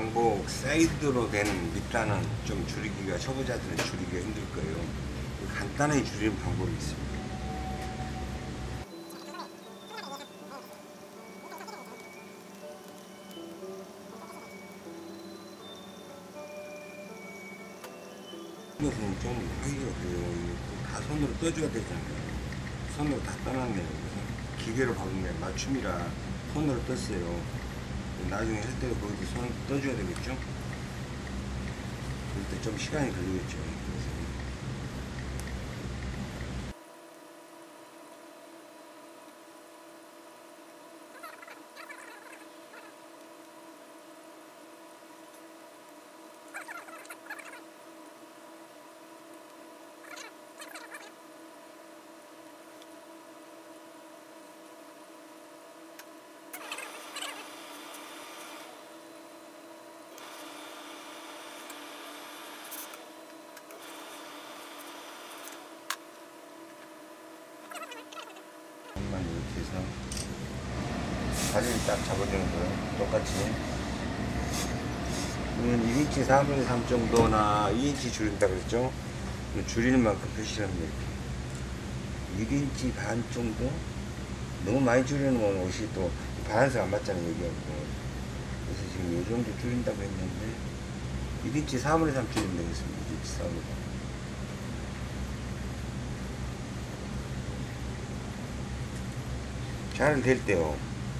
왕복 사이드로 된 밑단은 좀 줄이기가, 초보자들은 줄이기가 힘들 거예요. 간단하게 줄이는 방법이 있습니다. 이것은 좀 하기가 그래요. 다 손으로 떠줘야 되잖아요. 손으로 다 떠놨네요. 그래서 기계로 박으면 맞춤이라 손으로 떴어요. 나중에 할 때도 거기서 손을 떠줘야 되겠죠? 그럴 때 좀 시간이 걸리겠죠. 그래서 한번 이렇게 해서 다리를 딱 잡아주는 거예요. 똑같이. 이건 1인치 4분의 3 정도나 2인치 줄인다 그랬죠? 줄이는 만큼 표시를 합니다. 이렇게 1인치 반 정도? 너무 많이 줄이는 건 옷이 또 바란스가 안 맞잖아요, 여기하고. 그래서 지금 이 정도 줄인다고 했는데 1인치 4분의 3 줄인다고 했습니다. 1인치 4분의 3. 잘 될 때요.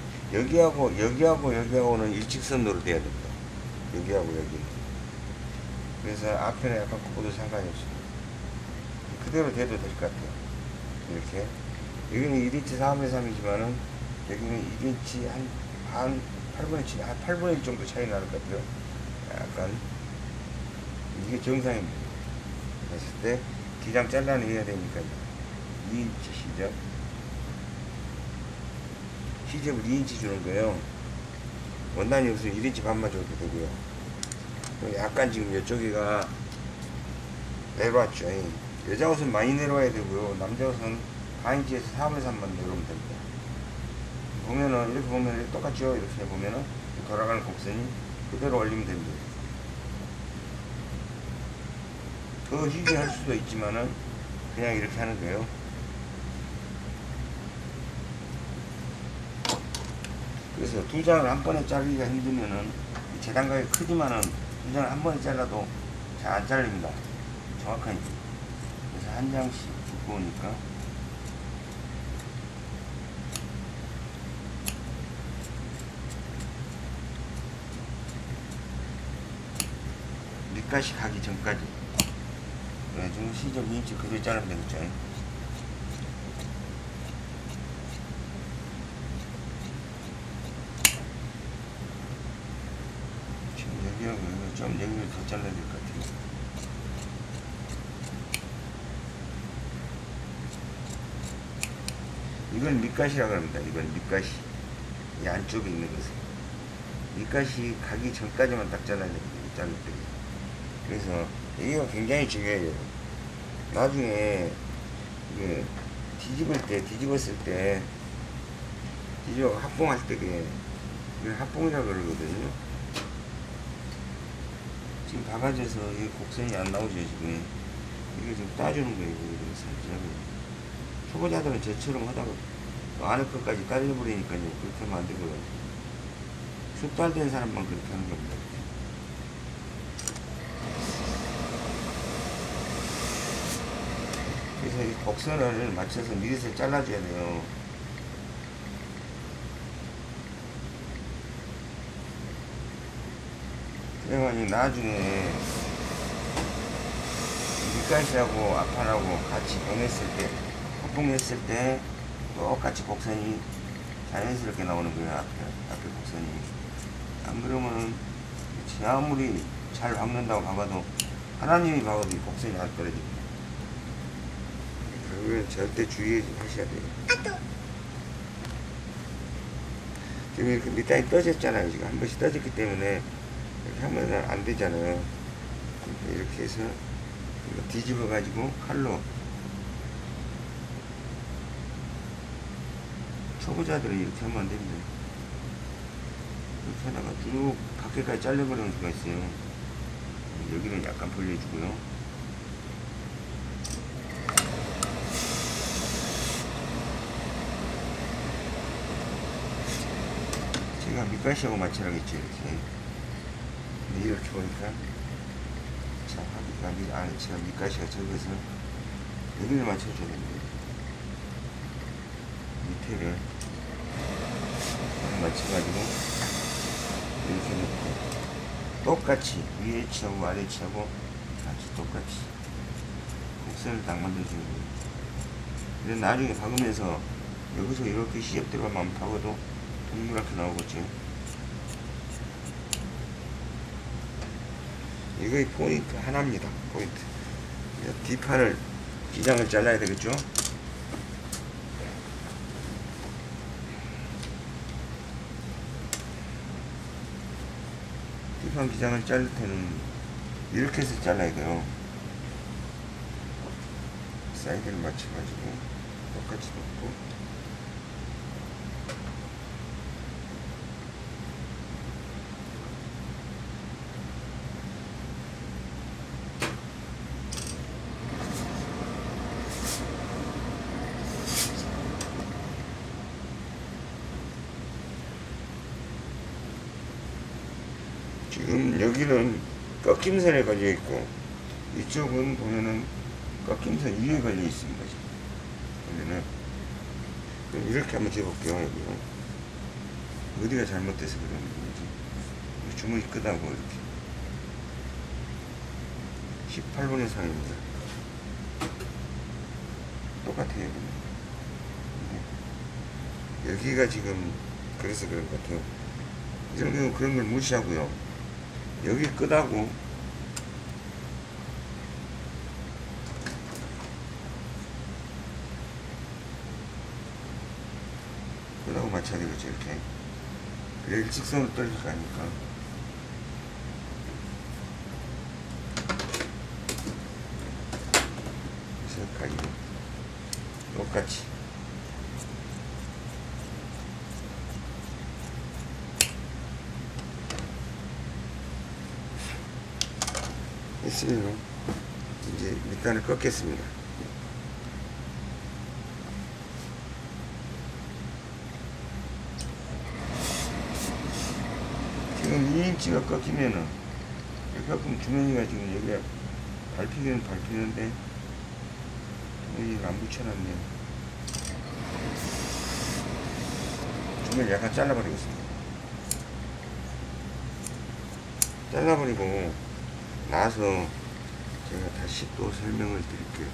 여기하고는 일직선으로 돼야 됩니다. 여기하고 여기. 그래서 앞에는 약간 굽어도 상관이 없습니다. 그대로 돼도 될 것 같아요. 이렇게. 여기는 1인치 4분의 3이지만은 여기는 1인치 한 8분의 7, 한 8분의 1 정도 차이 나는 것 같아요. 약간. 이게 정상입니다. 했을 때 기장 잘라내야 되니까 2인치 시작. 시접을 2인치 주는 거예요. 원단이 없으면 1인치 반만 줘도 되고요. 약간 지금 이쪽이가 내려왔죠. 여자 옷은 많이 내려와야 되고요. 남자 옷은 4인치에서 4분의 3만 내려오면 됩니다. 보면은, 이렇게 보면 똑같죠? 이렇게 보면은 돌아가는 곡선이 그대로 올리면 됩니다. 더 휴지할 수도 있지만은 그냥 이렇게 하는 거예요. 그래서 두 장을 한 번에 자르기가 힘들면은 재단각이 크지만은 두 장을 한 번에 잘라도 잘 안 잘립니다. 정확하게. 그래서 한 장씩 두꺼우니까. 밑가시 가기 전까지. 그래가지고 시접 2인치 그대로 자르면 되겠죠. 좀 여기를 더 잘라야 될 것 같아요. 이건 밑가시라고 합니다. 이건 밑가시. 이 안쪽에 있는 것은. 밑가시 가기 전까지만 딱 잘라야 됩니다. 자를 때. 그래서 이거 굉장히 중요해요. 나중에 이게 뒤집었을 때 합봉할 때 그게 합봉이라고 그러거든요. 지금 박아져서 이 곡선이 안 나오죠, 지금. 이거 좀 따주는 거예요, 살짝. 초보자들은 저처럼 하다가 안에 것까지 딸려버리니까요. 그렇게 하면 안 되고요. 숙달된 사람만 그렇게 하는 겁니다. 그래서 이 곡선을 맞춰서 미리서 잘라줘야 돼요. 그래가지고 나중에 밑가시하고 앞판하고 같이 병했을 때, 합봉했을 때 똑같이 곡선이 자연스럽게 나오는 거예요. 앞에 곡선이. 안 그러면은 아무리 잘 박는다고 박아도 하나님이 박아도 곡선이 안 떨어집니다. 그러면 절대 주의하셔야 돼요. 지금 이렇게 밑단이 떠졌잖아요. 지금 한 번씩 떠졌기 때문에 이렇게 하면 안 되잖아요. 이렇게 해서 뒤집어 가지고 칼로, 초보자들은 이렇게 하면 안 됩니다. 이렇게 하다가 쭉 밖에까지 잘려버리는 수가 있어요. 여기는 약간 벌려주고요. 제가 밑가시하고 맞춰야겠죠, 이렇게. 근데 이렇게 보니까 자, 하기가 안에 제가 밑가시가 적어서 여기를 맞춰줘야 됩니다. 밑에를 맞춰가지고 이렇게 놓고 똑같이 위에 치하고 아래 치하고 같이 똑같이 곡선을 딱 만들어주는 거예요. 근데 나중에 박으면서 여기서 이렇게 시접 들어가면 박아도 동그랗게 나오겠죠. 이거의 포인트 하나입니다. 포인트. 뒷판을 기장을 잘라야 되겠죠. 뒷판 기장을 자를 때는 이렇게 해서 잘라야 돼요. 사이드를 맞춰가지고 똑같이 놓고 지금 여기는 꺾임선에 걸려 있고 이쪽은 보면은 꺾임선 위에 걸려 있습니다. 그러면은 그럼 이렇게 한번 재볼게요. 여기요. 어디가 잘못돼서 그러는 건지. 주먹이 끄다고 이렇게 18분의 3입니다. 똑같아요. 여기가 지금 그래서 그런 것 같아요. 이 정도는 그런 걸 무시하고요. 여기 끄다고 맞춰야 되겠죠. 이렇게 그래 일직선으로 떨어질 거 아닙니까. 그래서 똑같이 했으면 이제 밑단을 꺾겠습니다. 지금 2인치가 꺾이면은 꺾으면 주머니가 지금 여기가 밟히기는 밟히는데 여기가 안 붙여놨네요. 주머니 약간 잘라버리겠습니다. 잘라버리고 나서 제가 다시 또 설명을 드릴게요.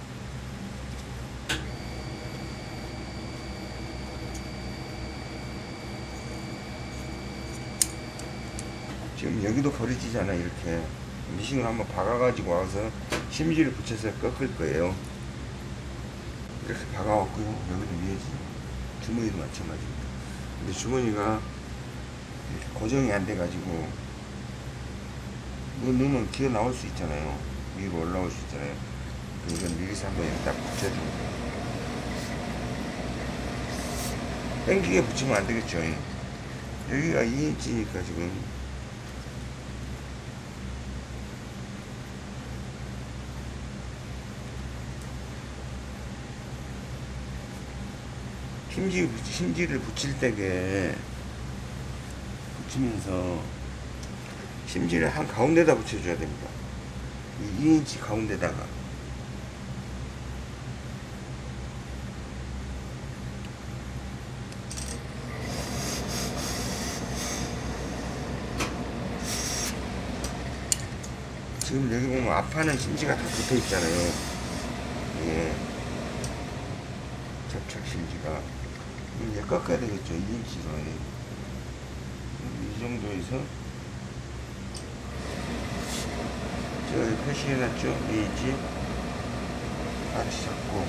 지금 여기도 버려지잖아. 이렇게 미싱을 한번 박아가지고 와서 심지를 붙여서 꺾을 거예요. 이렇게 박아왔고요. 여기도 위에지 주머니도 마찬가지입니다. 근데 주머니가 이렇게 고정이 안 돼가지고 이거 넣으면 기어 나올 수 있잖아요. 위로 올라올 수 있잖아요. 이건 미리서 한번 여기 딱 붙여줍니다. 땡기게 붙이면 안 되겠죠. 여기가 2인치니까 지금 심지를 붙일 때게 붙이면서 심지를 한 가운데다 붙여줘야 됩니다. 이 2인치 가운데다가 지금 여기 보면 앞판은 심지가 다 붙어 있잖아요. 예. 접착 심지가 이제 꺾어야 되겠죠. 2인치로 이 정도에서 제가 표시해놨죠. 2인치 같이 잡고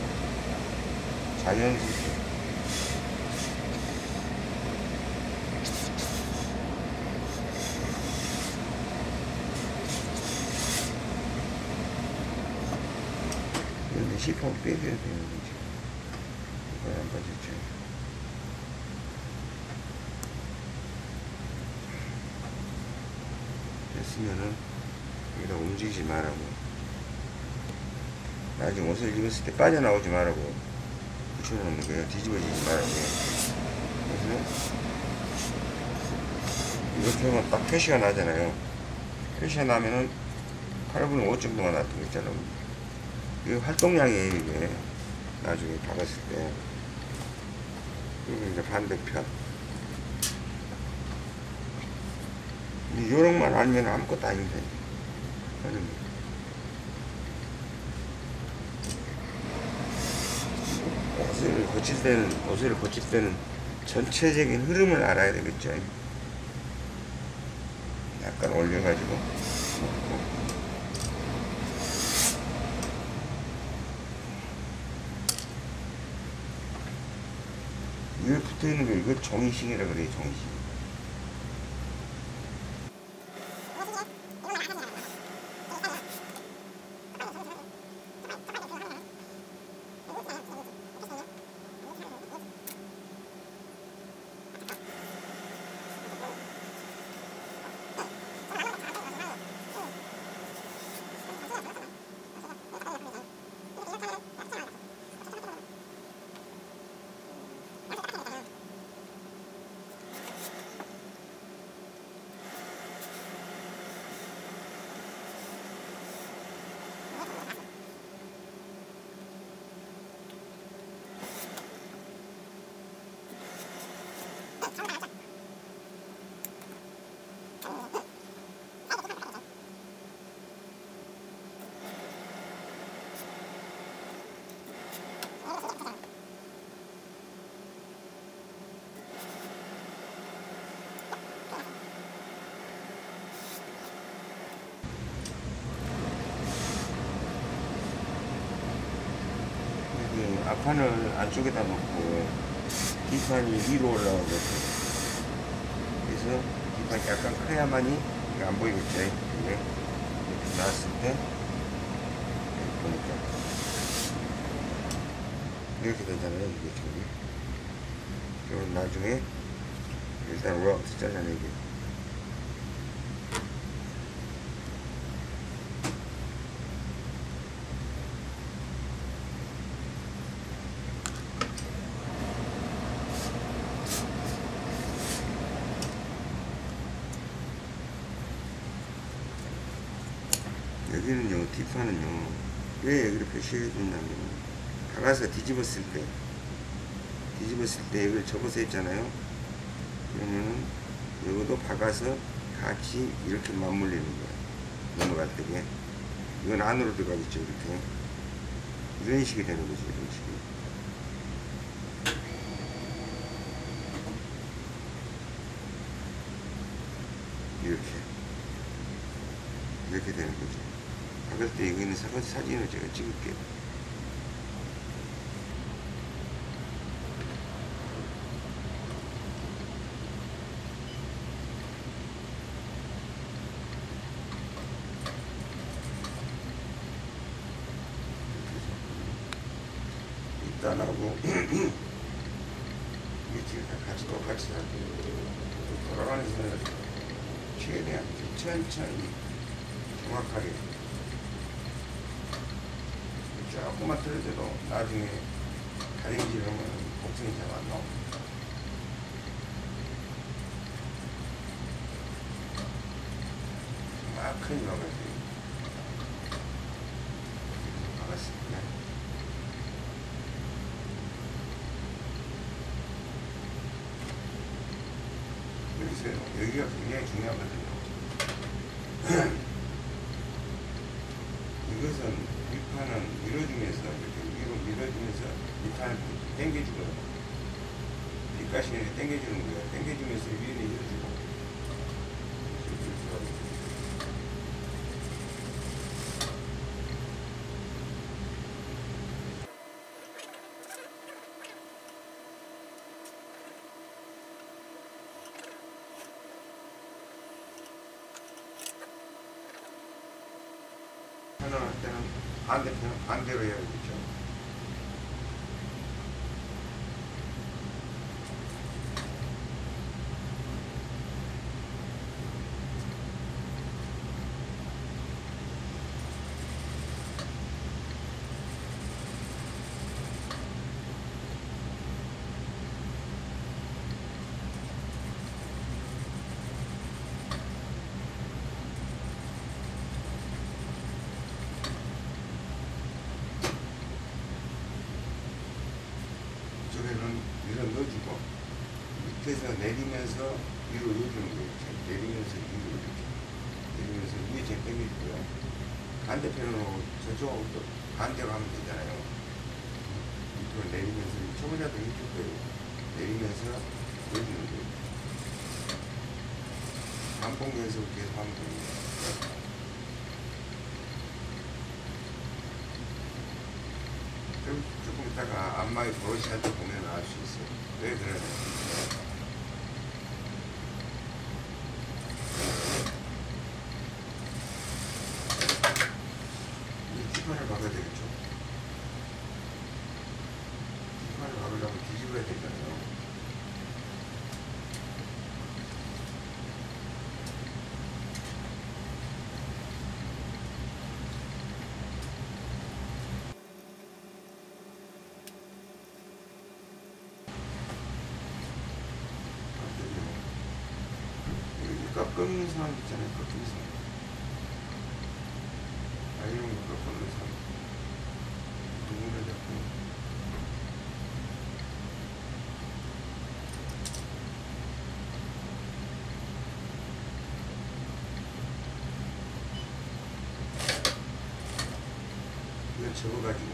자연스럽게 근데 시폰 빼줘야 되는 거지. 이거 안 빠졌죠. 있으면은 여기다 움직이지 말라고. 나중에 옷을 입었을 때 빠져나오지 말라고 붙여놓는 거예요. 뒤집어지지 말라고. 그래서 이렇게 하면 딱 표시가 나잖아요. 표시가 나면은 8분의 5 정도가 나왔던 거 있잖아요. 이게 활동량이에요, 이게. 나중에 박았을 때. 그리고 이제 반대편. 요령만 알면 아무것도 아닌데. 옷을 고칠 때는 전체적인 흐름을 알아야 되겠죠. 약간 올려가지고. 이거 붙어 있는 거, 이거 종이식이라 그래요, 종이식. 앞판을 안쪽에다 놓고 뒷판이 위로 올라오거든요. 그래서 뒷판이 약간 커야만이 이게 안 보이겠죠. 이게 이렇게 나왔을 때 보니까 이렇게 되잖아요. 이게 지금. 그럼 나중에 일단 럭스 잘라내기. 여기는요, 뒷판은요, 왜 여기를 표시해 준다면, 박아서 뒤집었을 때 이걸 접어서 했잖아요. 그러면은, 이것도 박아서 같이 이렇게 맞물리는 거예요. 넘어갈 때게. 이건 안으로 들어가겠죠, 이렇게. 이런 식이 되는 거죠, 이런 식이. 이렇게 되는 거죠. 박을 때 여기 있는 사진을 제가 찍을게요. 일단하고 위치를 다 같이 똑같이 돌아가는 선을 최대한 천천히 정확하게 조금만 틀어져도 나중에 다림질을 하면 곡선이 잘 안 나옵니다. 정확하게 박아야 돼요. 박았습니다. 여기가 굉장히 중요하거든요. 이것은 윗판은 밀어주면서 이렇게 위로 밀어주면서 윗판을 당겨주거든요. 뒷가시는 당겨주는 거예요. 당겨주면서 위에 밀어주고. 할 때는 반대편은 반대로 해야겠죠. 밑에서 내리면서 위로 올려주는 거예요. 내리면서 위로 올려주고 내리면서 위에 제 빼밀고요. 반대편으로 저쪽하고 또 반대로 하면 되잖아요. 밑으로 내리면서 초보자도 이쪽 거예요. 내리면서 올려주는 거예요. 반복 연습을 계속 하면 됩니다. 조금 있다가 안마의 버릇이 할 때 보면 알 수 있어요. 왜 그러냐. 이 뒷판을 박아야 되겠죠. 뒷판을 박으려면 뒤집어야 되잖아요. 꺾는 상황 있잖아요. 꺾는 상황. 이런 거 꺾는 상황. 누구를 잡고. 이걸 접어가지고.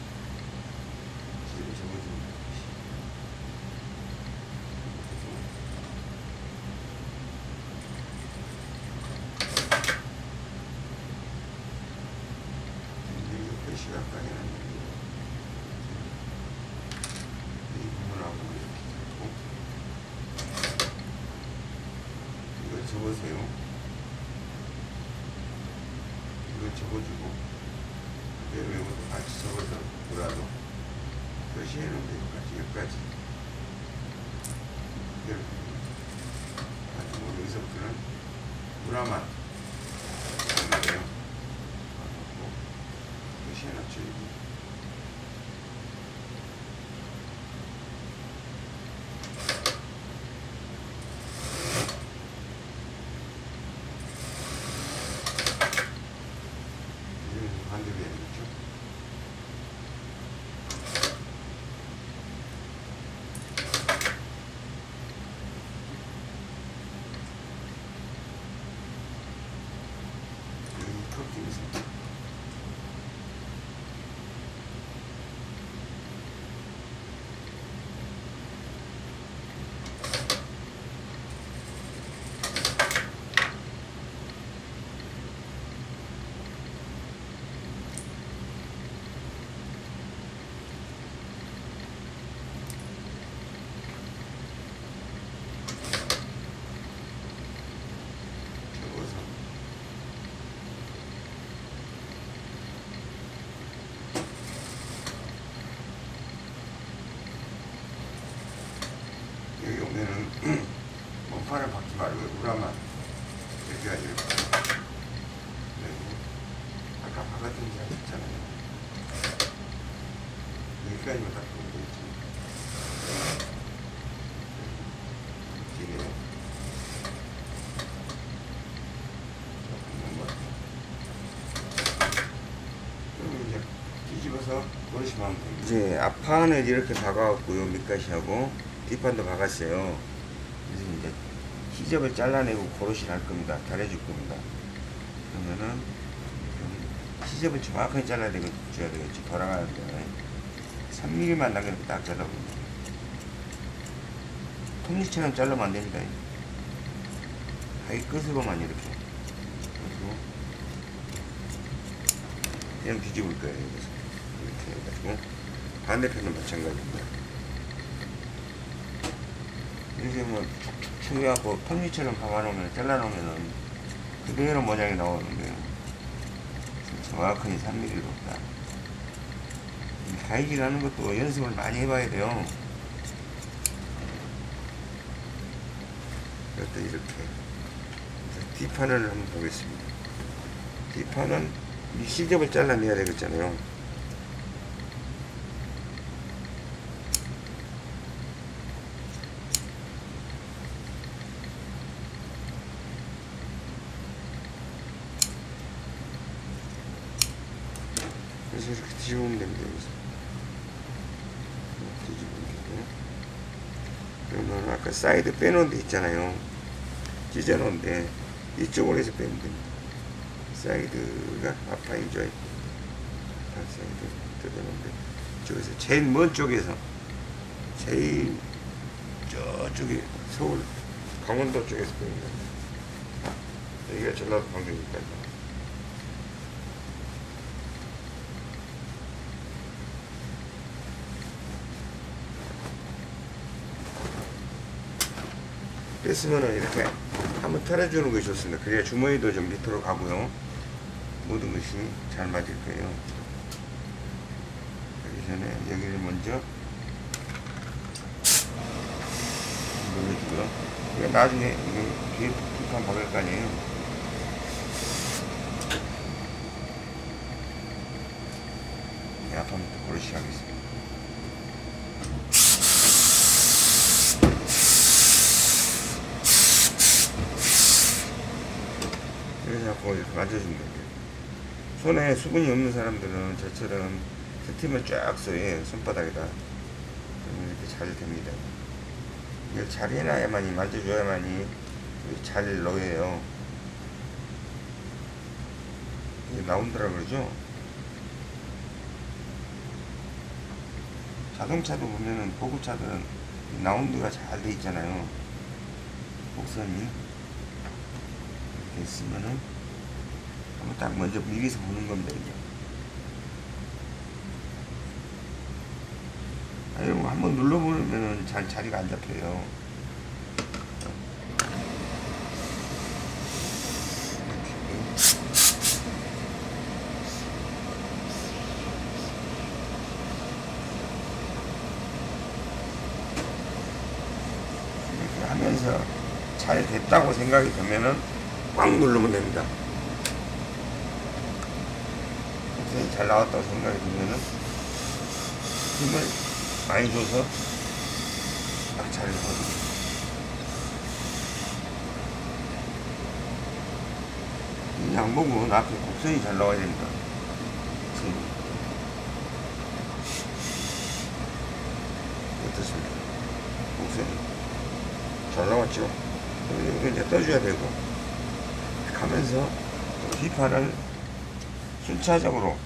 지금 접어주면 돼. 시각당연한 얘기예요. 이 부분하고 이렇게 잡고 이걸 접으세요. 이걸 접어주고 그대로 이것도 같이 접어서 보라도 표시해놓으면 돼요. 여기까지 이렇게 가지고 여기서부터는 보라만 표시해놨죠. 반대로 해야 되겠죠. 여기 꺾이면서 여기 오면은 몸판을 박지 말고 우라만 이렇게 하지. 아까 박았던 지 아셨잖아요. 여기까지만 딱 보면 되겠지. 뒤에 그럼 이제 뒤집어서 버리시면 하면 됩니다. 이제 앞판을 이렇게 박아왔고요. 밑가시하고 뒷판도 박았어요. 그래서 이제 시접을 잘라내고 고르시 할 겁니다. 잘해줄 겁니다. 그러면은 시접을 정확하게 잘라야 되겠지. 돌아가는데 3mm만 남겨놓고 딱 잘라봅니다. 톱니처럼 자르면 안 됩니다. 가위 끝으로만 이렇게. 그리고 그냥 뒤집을 거예요. 여기서 이렇게 해가지고 반대편도 마찬가지입니다. 이렇게 뭐 축축 해갖고 톱니처럼 박아놓으면 잘라놓으면은 그대로 모양이 나오는데요. 정확하게 3mm로 딱. 가위질하는 것도 연습을 많이 해봐야 돼요. 이것도 이렇게. 뒷판을 한번 보겠습니다. 뒷판은 이 시접을 잘라내야 되겠잖아요. 그래서 이렇게 뒤집으면 됩니다. 여기서 뒤집으면 되고 그러면 아까 사이드 빼놓은 데 있잖아요. 찢어놓은데 이쪽으로 해서 빼면 됩니다. 사이드가 아파인조이 사이드 뜯어놓은데 저기서 제일 먼 쪽에서 제일 저쪽에 서울 강원도 쪽에서 빼면 됩니다. 여기가 전라도 방송이니까요. 뺐으면은 이렇게 한번 털어주는 것이 좋습니다. 그래야 주머니도 좀 밑으로 가고요. 모든 것이 잘 맞을 거예요. 그러기 전에 여기를 먼저 눌러주고요. 이거 나중에 이거 뒤에 푹푹한 박을 거 아니에요. 아파부터 고르시 하겠습니다. 이렇게 자꾸 이렇게 만져주면 돼요. 손에 수분이 없는 사람들은 저처럼 스팀을 쫙 써요. 손바닥에다. 그러면 이렇게 잘 됩니다. 이걸 잘 해놔야만이, 만져줘야만이 잘 넣어요. 이게 나온다라 그러죠? 자동차도 보면은 고급차들은 라운드가 잘 돼 있잖아요. 곡선이 이렇게 있으면은 한번 딱 먼저 미리서 보는 겁니다. 이게. 아니, 한번 눌러보면은 잘 자리가 안 잡혀요. 이렇게 하면서 잘 됐다고 생각이 되면은 꽉 누르면 됩니다. 잘 나왔다고 생각이 들면은 힘을 많이 줘서 딱 잘 넣어줍니다. 이 양복은 앞에 곡선이 잘 나와야 됩니다. 어떻습니까? 곡선이 잘 나왔죠? 이거 이제 떠줘야 되고, 가면서 휘판을 순차적으로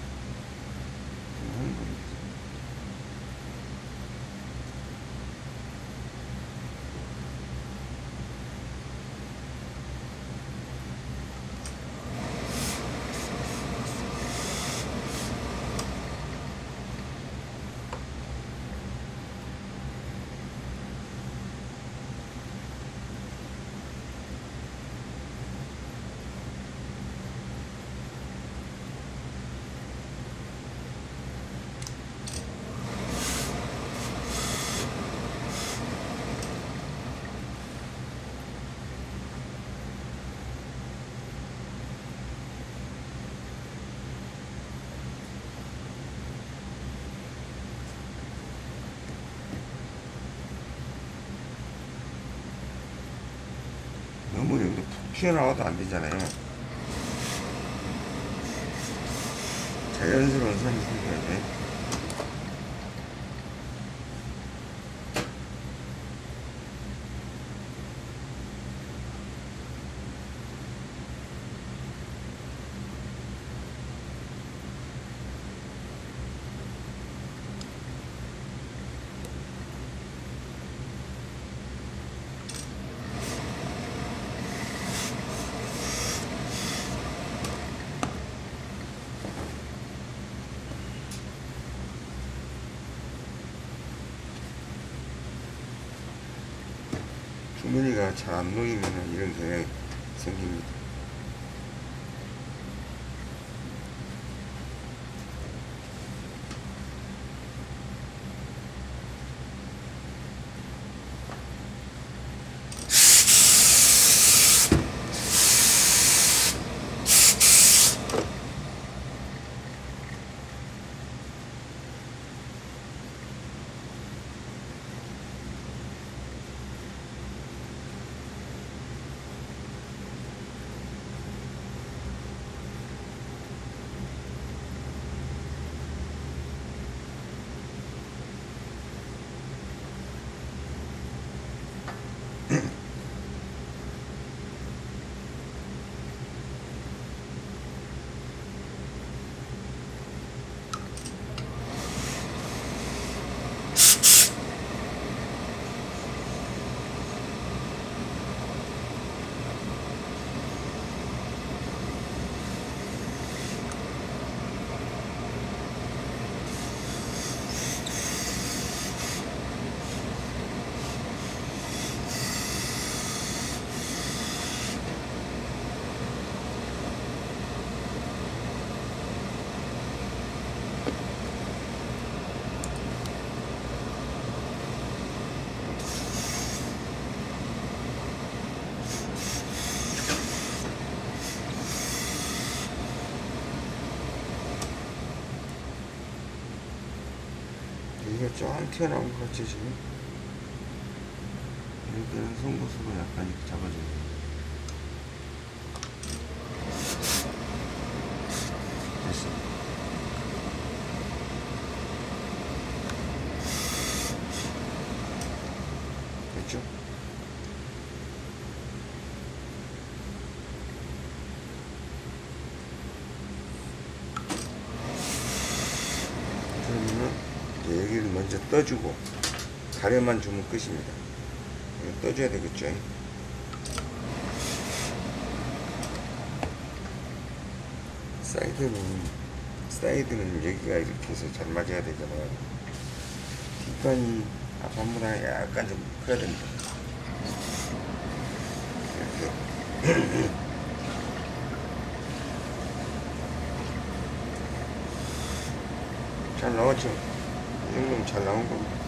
너무 여기도 푹 튀어나와도 안 되잖아요. 자연스러운 선이 생겨야 돼. 주머니가 잘 안 놓이면 이런 경향이 생깁니다. 여기가 쫙 튀어나온 것 같지 지금? 이럴 때는 송곳으로 약간 이렇게 잡아줘야 돼. 됐어. 됐죠? 그러면은 이제 여기를 먼저 떠주고 가려만 주면 끝입니다. 이거 떠줘야 되겠죠? 사이드는 여기가 이렇게 해서 잘 맞아야 되잖아요. 뒷판이 앞판보다 약간 좀 커야 됩니다. 이렇게. 잘 나왔죠? 이 정도면 잘 나온 겁니다.